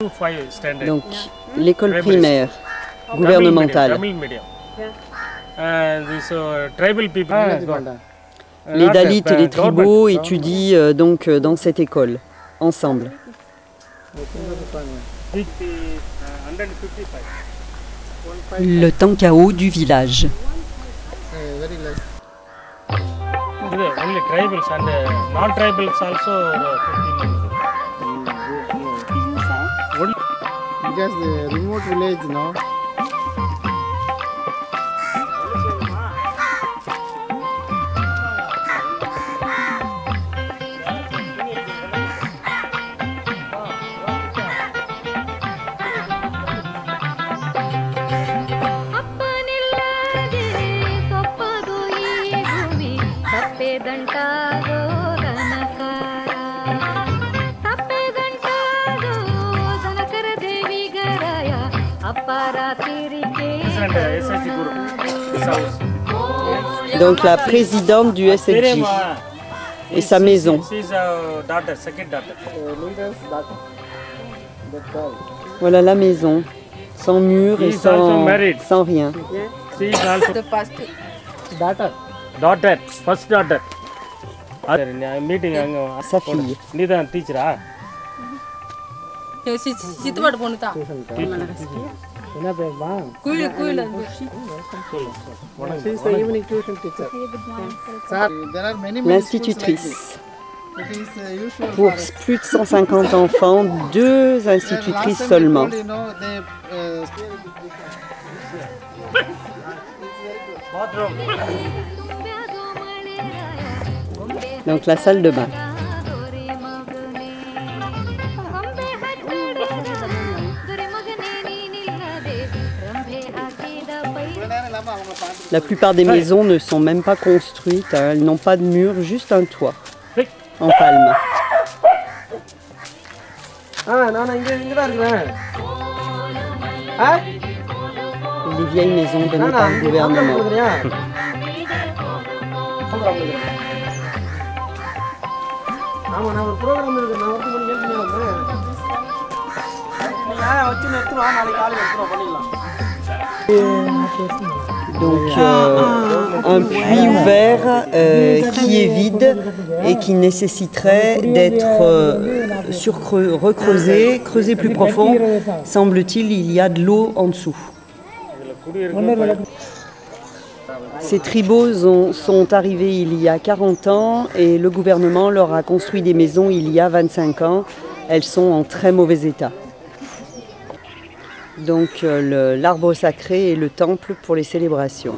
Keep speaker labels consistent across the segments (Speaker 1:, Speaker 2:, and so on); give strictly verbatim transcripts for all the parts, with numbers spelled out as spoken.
Speaker 1: Donc, l'école primaire, gouvernementale. Les Dalits et les tribaux étudient euh, donc euh, dans cette école, ensemble. Le Tankao du village. Donc la présidente du S H G et sa maison. Voilà la maison, sans mur et sans, sans rien.
Speaker 2: Daughter, first daughter.
Speaker 1: Sa fille. L'institutrice. Pour plus de cent cinquante enfants, deux institutrices seulement. Donc la salle de bain. La plupart des maisons ne sont même pas construites, hein. Elles n'ont pas de mur, juste un toit en palme. Les vieilles maisons données par le gouvernement. Donc euh, un puits ouvert euh, qui est vide et qui nécessiterait d'être euh, recreusé, creusé plus profond. Semble-t-il, il y a de l'eau en dessous. Ces tribaux ont, sont arrivés il y a quarante ans et le gouvernement leur a construit des maisons il y a vingt-cinq ans. Elles sont en très mauvais état. Donc euh, l'arbre sacré est le temple pour les célébrations.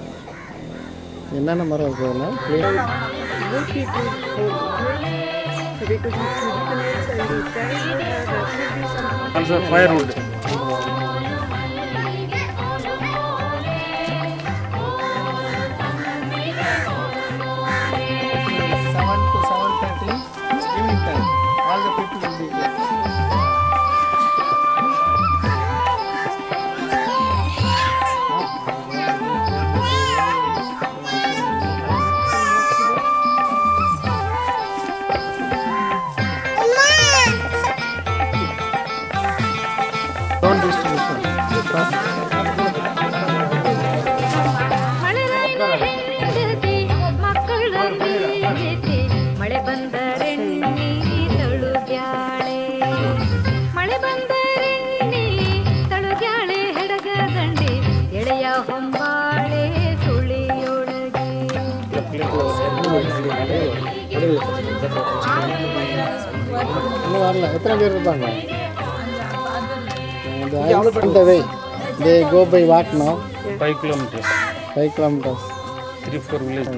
Speaker 2: Also firewood.
Speaker 3: They go by what now?
Speaker 2: Five kilometers.
Speaker 3: Five kilometers.
Speaker 2: Three, four villages.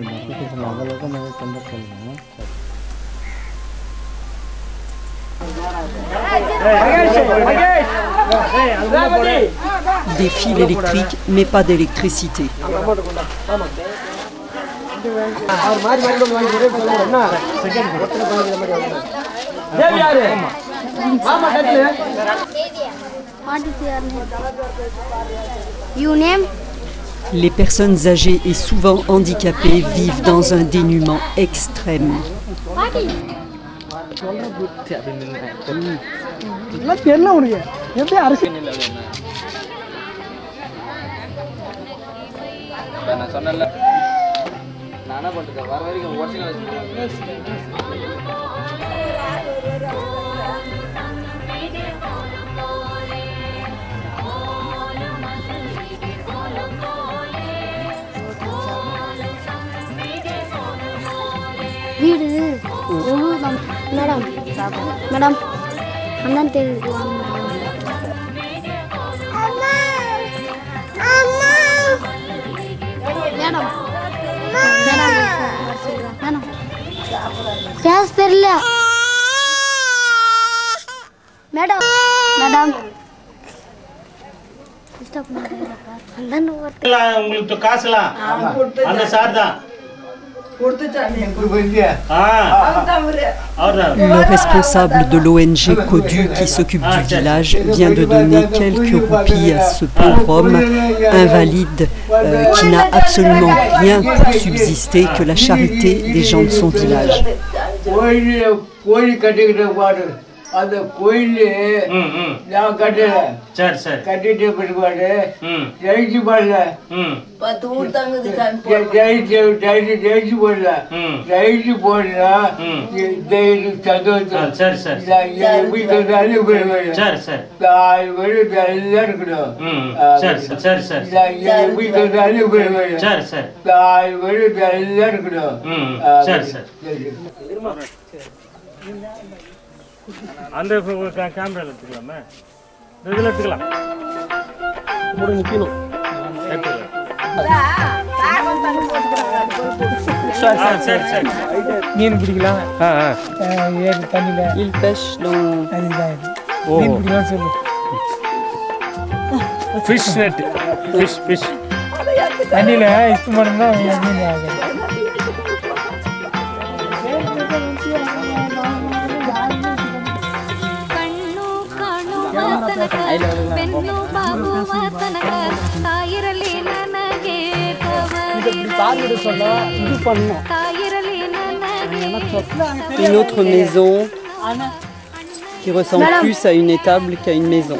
Speaker 1: Des fils électriques, mais pas d'électricité.
Speaker 4: You name?
Speaker 1: Les personnes âgées et souvent handicapées vivent dans un dénuement extrême.
Speaker 5: எல்லாம் தெரியல உனக்கு எப்படி அரசியல்
Speaker 6: நான் சொன்னேன்ல நான் என்ன பண்ணுறது வர வரைக்கும் ஒரிஜினல்
Speaker 4: வீடு மேடம் மேடம் அண்ணன் தெரியுது மேடம் மேடம் கேஸ் தெரியல மேடம் மேடம்
Speaker 2: உங்களுக்கு காசுலாம் அந்த சார் தான்.
Speaker 1: Le responsable de l'O N G Codu qui s'occupe du village vient de donner quelques roupies à ce pauvre homme invalide euh, qui n'a absolument rien pour subsister que la charité des gens de son village.
Speaker 7: அந்த கோயிலே நான் கட்டல
Speaker 2: சரி சரி
Speaker 7: கட்டிட்டு பிற்பாடு ஜெயிச்சு போடல
Speaker 8: பத்து ஊர் தங்குது
Speaker 7: ஜெயிச்சு ஜெயிச்சு ஜெயிச்சு போடல ஜெயிச்சு போடல சந்தோஷம்
Speaker 2: சரி சரி
Speaker 7: வீட்டுல
Speaker 2: சரி சரி
Speaker 7: நாலு பேரு எல்லாம் இருக்கணும்
Speaker 2: சரி சரி சரி
Speaker 7: வீட்டுல
Speaker 2: சரி சரி
Speaker 7: நாலு பேரு எல்லாம் இருக்கணும்
Speaker 2: சரி சரி அந்த கேமரா எடுத்துக்கலாமே இதில் எடுத்துக்கலாம்
Speaker 5: நிற்கணும்
Speaker 2: சரி சரி
Speaker 5: மீன் பிடிக்கலாம் ஏரி தண்ணியில்
Speaker 1: Il pêche dans...
Speaker 5: மீன் பிடிக்கலாம் சொல்லு
Speaker 2: ஃபிஷ் நெட் ஃபிஷ் ஃபிஷ்
Speaker 5: தண்ணியில் இஷ்டம் பண்ணோம்னா மீன் ஆகும்
Speaker 1: Une autre maison qui ressemble Madame. plus à une étable qu'à une maison.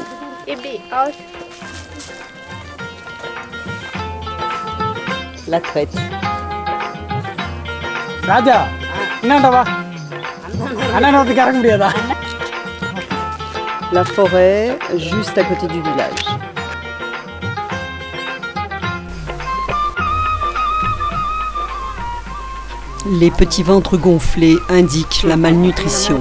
Speaker 1: La crête.
Speaker 5: ராஜா என்னடா அண்ணா வந்து கறக்க முடியாதா
Speaker 1: La forêt, juste à côté du village. Les petits ventres gonflés indiquent la malnutrition.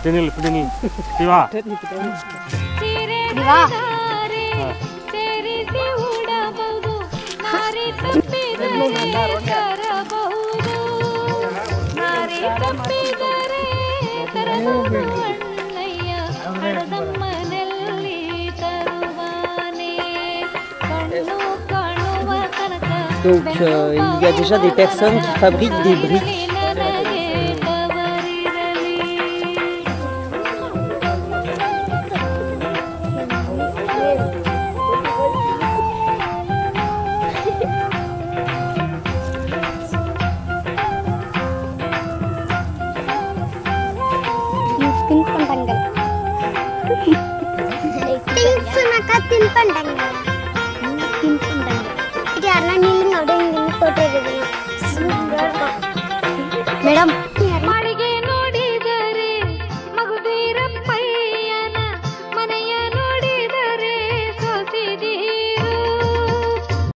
Speaker 1: Donc euh, il y a déjà des personnes qui fabriquent des briques.
Speaker 4: Madam.